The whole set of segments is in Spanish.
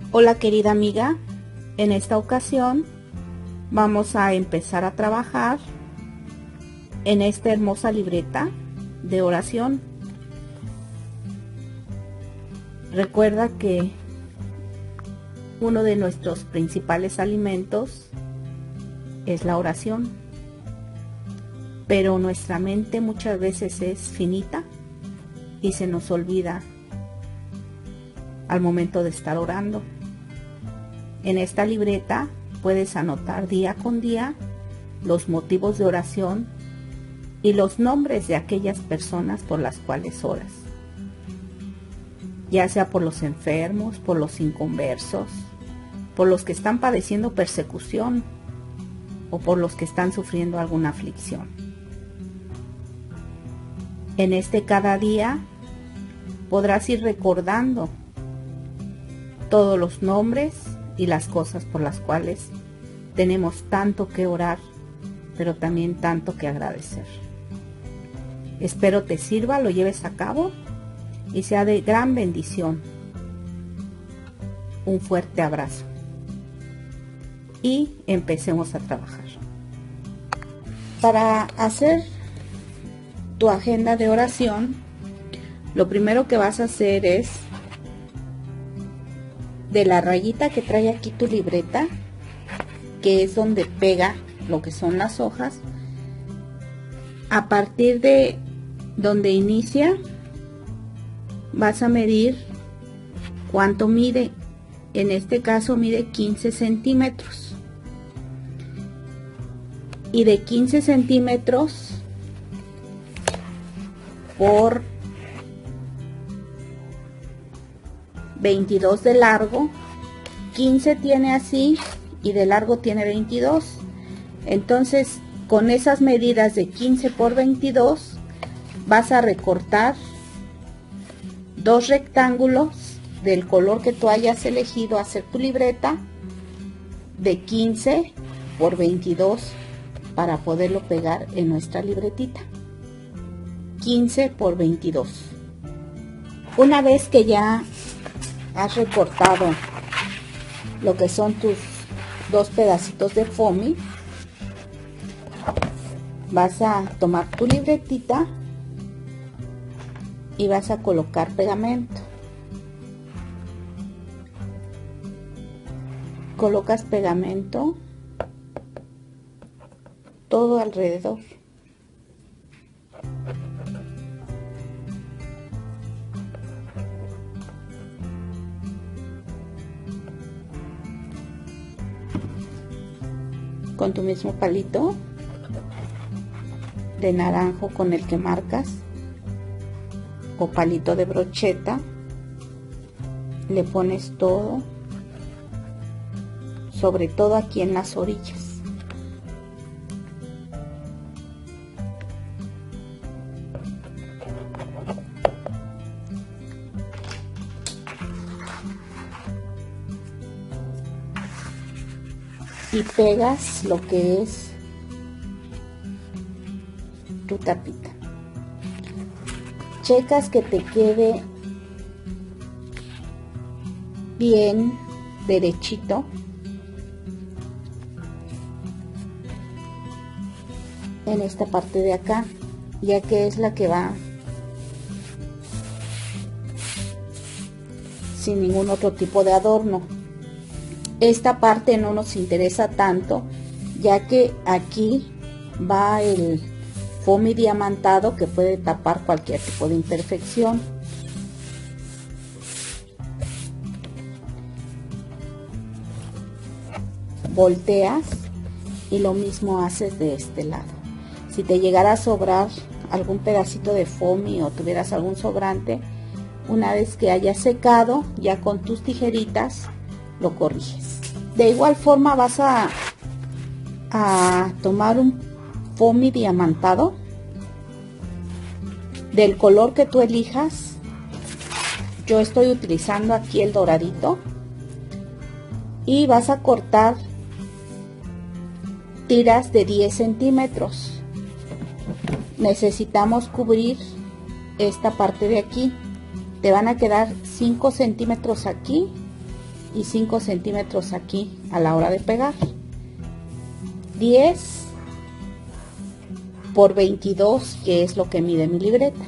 Hola querida amiga, en esta ocasión vamos a empezar a trabajar en esta hermosa libreta de oración. Recuerda que uno de nuestros principales alimentos es la oración, pero nuestra mente muchas veces es finita y se nos olvida al momento de estar orando. En esta libreta puedes anotar día con día los motivos de oración y los nombres de aquellas personas por las cuales oras, ya sea por los enfermos, por los inconversos, por los que están padeciendo persecución o por los que están sufriendo alguna aflicción. En este cada día podrás ir recordando todos los nombres y las cosas por las cuales tenemos tanto que orar, pero también tanto que agradecer. Espero te sirva, lo lleves a cabo y sea de gran bendición. Un fuerte abrazo y empecemos a trabajar. Para hacer tu agenda de oración, lo primero que vas a hacer es, de la rayita que trae aquí tu libreta, que es donde pega lo que son las hojas, a partir de donde inicia vas a medir cuánto mide. En este caso mide 15 centímetros, y de 15 centímetros por 22 de largo, 15 tiene así y de largo tiene 22. Entonces con esas medidas de 15 por 22 vas a recortar dos rectángulos del color que tú hayas elegido hacer tu libreta, de 15 por 22, para poderlo pegar en nuestra libretita. 15 por 22. Una vez que ya has recortado lo que son tus dos pedacitos de foamy, vas a tomar tu libretita y vas a colocar pegamento. Colocas pegamento todo alrededor. Con tu mismo palito de naranjo con el que marcas, o palito de brocheta, le pones todo, sobre todo aquí en las orillas. Y pegas lo que es tu tapita. Checas que te quede bien derechito. En esta parte de acá, ya que es la que va sin ningún otro tipo de adorno. Esta parte no nos interesa tanto, ya que aquí va el foamy diamantado que puede tapar cualquier tipo de imperfección. Volteas y lo mismo haces de este lado. Si te llegara a sobrar algún pedacito de foamy o tuvieras algún sobrante, una vez que haya secado, ya con tus tijeritas lo corriges. De igual forma vas a tomar un foamy diamantado del color que tú elijas. Yo estoy utilizando aquí el doradito, y vas a cortar tiras de 10 centímetros. Necesitamos cubrir esta parte de aquí. Te van a quedar 5 centímetros aquí y 5 centímetros aquí a la hora de pegar. 10 por 22, que es lo que mide mi libreta.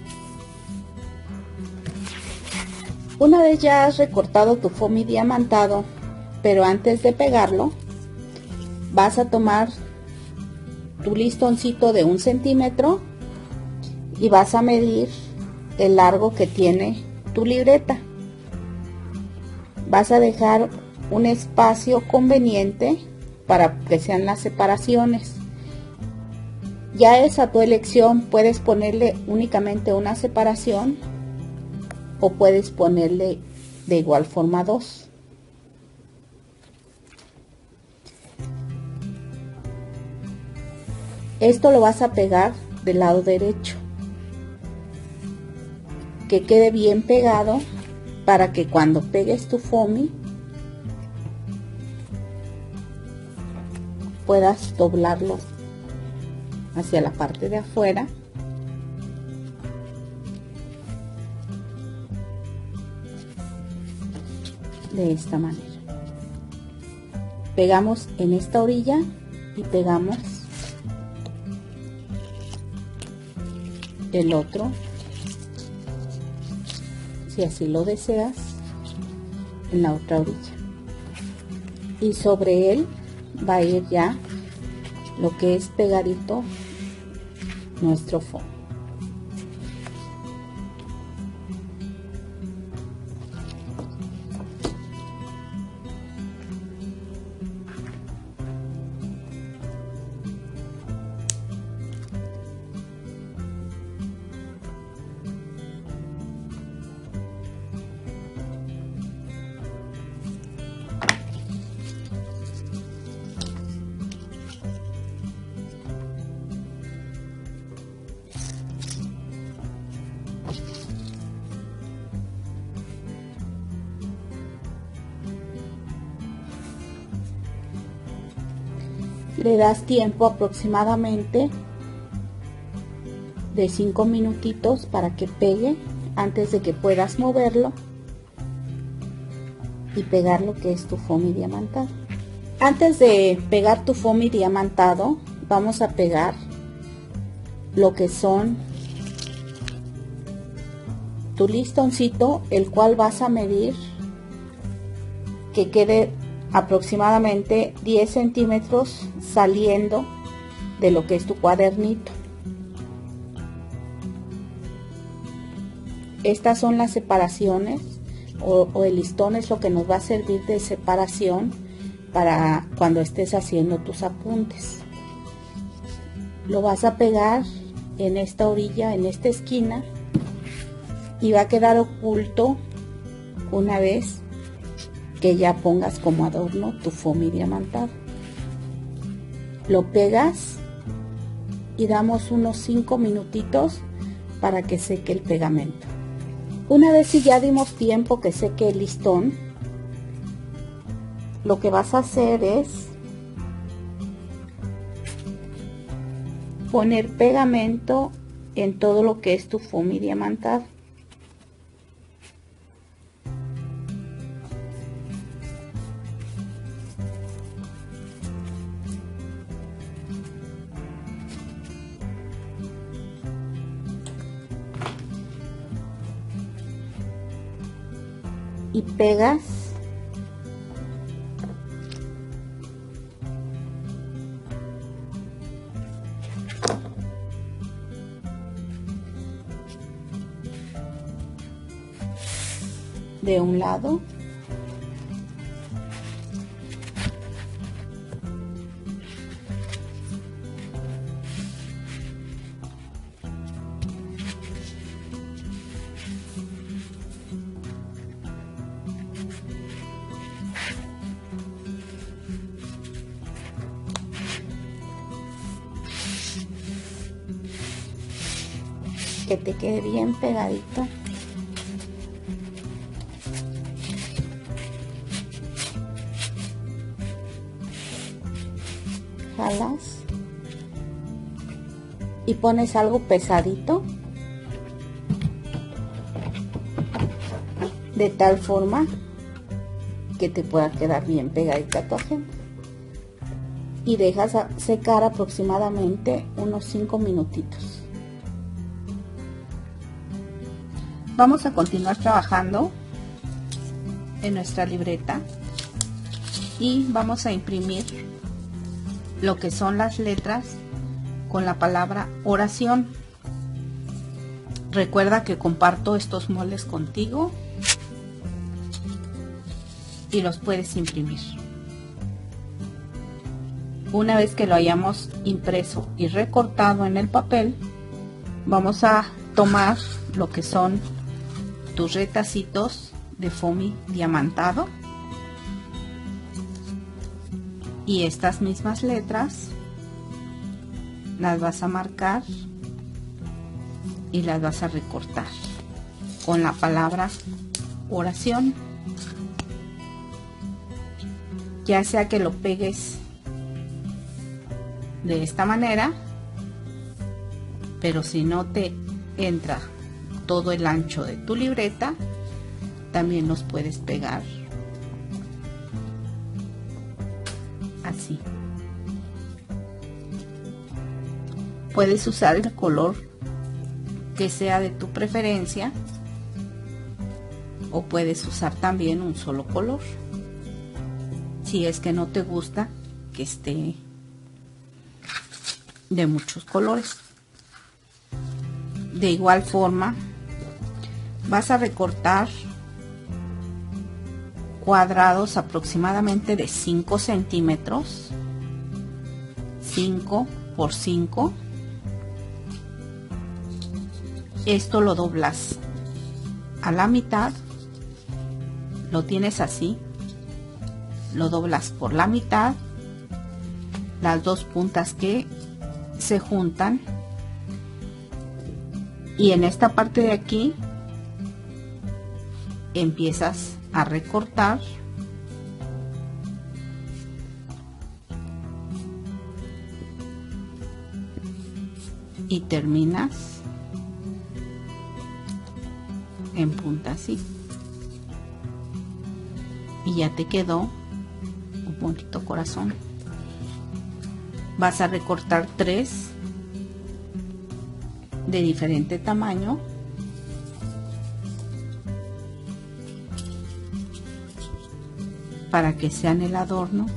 Una vez ya has recortado tu foamy diamantado, pero antes de pegarlo, vas a tomar tu listoncito de 1 centímetro y vas a medir el largo que tiene tu libreta. Vas a dejar un espacio conveniente para que sean las separaciones. Ya es a tu elección, puedes ponerle únicamente una separación o puedes ponerle de igual forma 2. Esto lo vas a pegar del lado derecho, que quede bien pegado para que cuando pegues tu foamy puedas doblarlo hacia la parte de afuera de esta manera. Pegamos en esta orilla y pegamos el otro, si así lo deseas, en la otra orilla, y sobre él va a ir ya lo que es pegadito nuestro foamy. Le das tiempo aproximadamente de 5 minutitos para que pegue antes de que puedas moverlo y pegar lo que es tu foamy diamantado. Antes de pegar tu foamy diamantado, vamos a pegar lo que son tu listoncito, el cual vas a medir que quede aproximadamente 10 centímetros saliendo de lo que es tu cuadernito. Estas son las separaciones o el listón es lo que nos va a servir de separación para cuando estés haciendo tus apuntes. Lo vas a pegar en esta orilla, en esta esquina, y va a quedar oculto una vez que ya pongas como adorno tu foamy diamantado. Lo pegas y damos unos 5 minutitos para que seque el pegamento. Una vez si ya dimos tiempo que seque el listón, lo que vas a hacer es poner pegamento en todo lo que es tu foamy diamantado. Y pegas de un lado que te quede bien pegadito. Jalas y pones algo pesadito de tal forma que te pueda quedar bien pegadita a tu agenda. Y dejas secar aproximadamente unos 5 minutitos. Vamos a continuar trabajando en nuestra libreta y vamos a imprimir lo que son las letras con la palabra oración. Recuerda que comparto estos moldes contigo y los puedes imprimir. Una vez que lo hayamos impreso y recortado en el papel, vamos a tomar lo que son tus retacitos de foamy diamantado y estas mismas letras las vas a marcar y las vas a recortar con la palabra oración, ya sea que lo pegues de esta manera, pero si no te entra todo el ancho de tu libreta, también los puedes pegar así. Puedes usar el color que sea de tu preferencia o puedes usar también un solo color si es que no te gusta que esté de muchos colores. De igual forma vas a recortar cuadrados aproximadamente de 5 centímetros, 5 por 5. Esto lo doblas a la mitad, lo tienes así, lo doblas por la mitad, las dos puntas que se juntan, y en esta parte de aquí empiezas a recortar y terminas en punta así, y ya te quedó un bonito corazón. Vas a recortar 3 de diferente tamaño para que sean el adorno.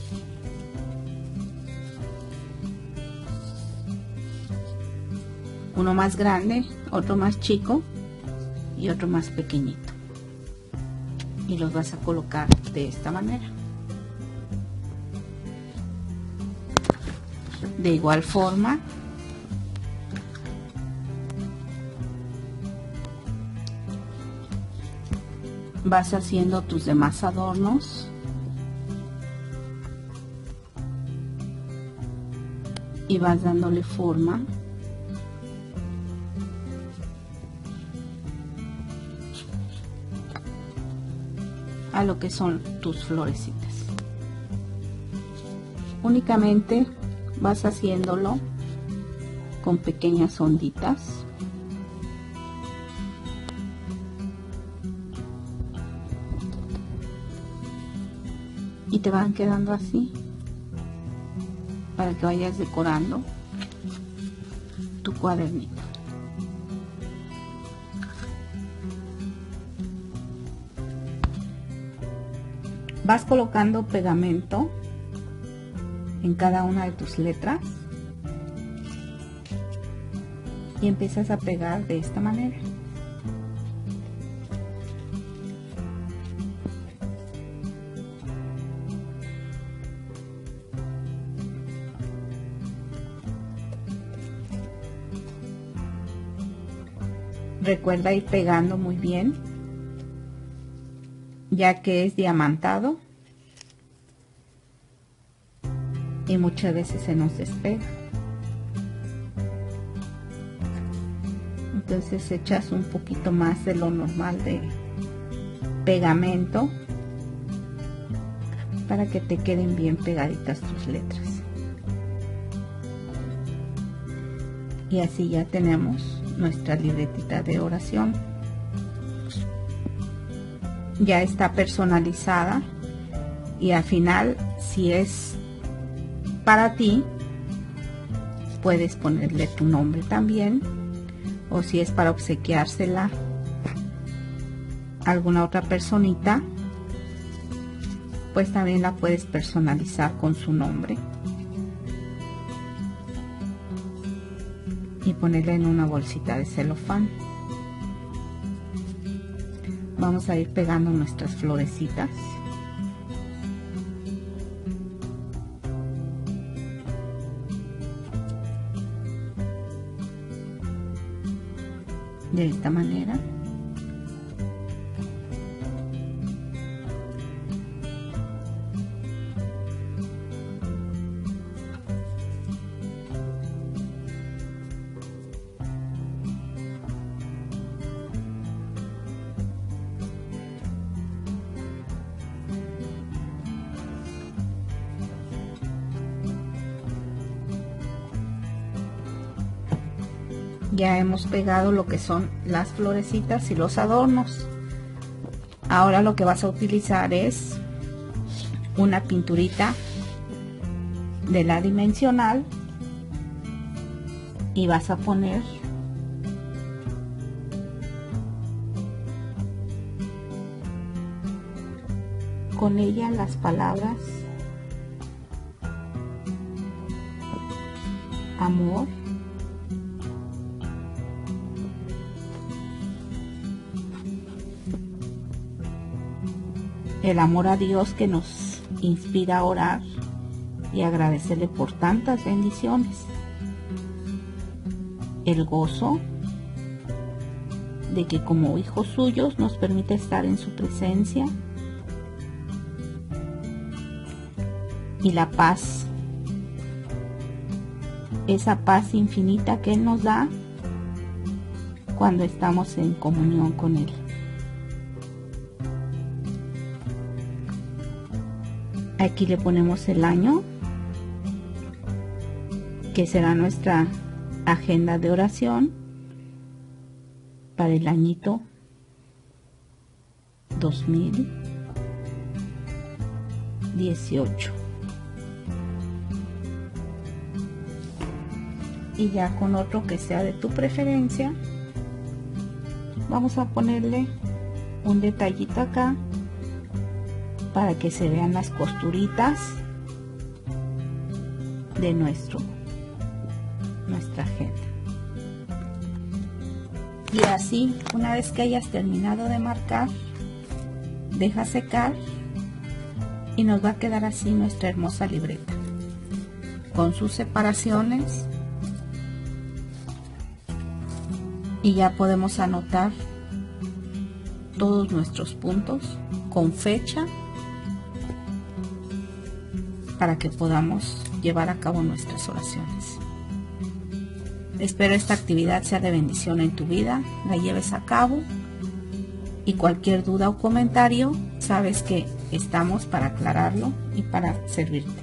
Uno más grande, otro más chico y otro más pequeñito, y los vas a colocar de esta manera. De igual forma vas haciendo tus demás adornos y vas dándole forma a lo que son tus florecitas. Únicamente vas haciéndolo con pequeñas onditas y te van quedando así para que vayas decorando tu cuadernito. Vas colocando pegamento en cada una de tus letras y empiezas a pegar de esta manera. Recuerda ir pegando muy bien, ya que es diamantado y muchas veces se nos despega. Entonces echas un poquito más de lo normal de pegamento para que te queden bien pegaditas tus letras. Y así ya tenemos nuestra libretita de oración. Ya está personalizada Y al final, si es para ti, puedes ponerle tu nombre también, o si es para obsequiársela a alguna otra personita, pues también la puedes personalizar con su nombre y ponerla en una bolsita de celofán. Vamos a ir pegando nuestras florecitas. De esta manera. Ya hemos pegado lo que son las florecitas y los adornos. Ahora lo que vas a utilizar es una pinturita de la dimensional y vas a poner con ella las palabras amor, el amor a Dios que nos inspira a orar y agradecerle por tantas bendiciones, el gozo de que como hijos suyos nos permite estar en su presencia, y la paz, esa paz infinita que Él nos da cuando estamos en comunión con Él. Aquí le ponemos el año, que será nuestra agenda de oración para el añito 2018. Y ya con otro que sea de tu preferencia, vamos a ponerle un detallito acá para que se vean las costuritas de nuestra agenda. Y así, una vez que hayas terminado de marcar, deja secar y nos va a quedar así nuestra hermosa libreta, con sus separaciones, y ya podemos anotar todos nuestros puntos con fecha para que podamos llevar a cabo nuestras oraciones. Espero esta actividad sea de bendición en tu vida, la lleves a cabo, y cualquier duda o comentario, sabes que estamos para aclararlo y para servirte.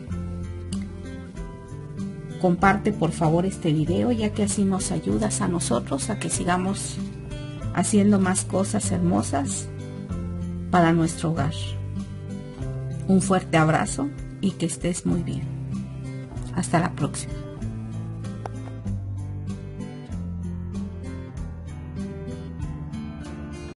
Comparte por favor este video, ya que así nos ayudas a nosotros a que sigamos haciendo más cosas hermosas para nuestro hogar. Un fuerte abrazo y que estés muy bien. Hasta la próxima.